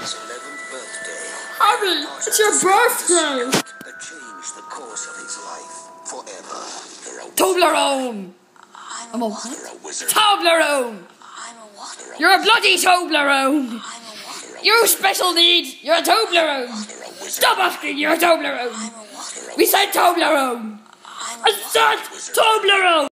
his 11th birthday. Harry, it's your birthday! That changed the course of his life forever. Toblerone! I'm a what? You're a wizard. Toblerone! I'm a what? You're a bloody Toblerone! I'm a what? You special needs! You're a Toblerone! You're a wizard. Stop asking! You're a Toblerone! I'm a what? We said Toblerone! I'm a I said Toblerone!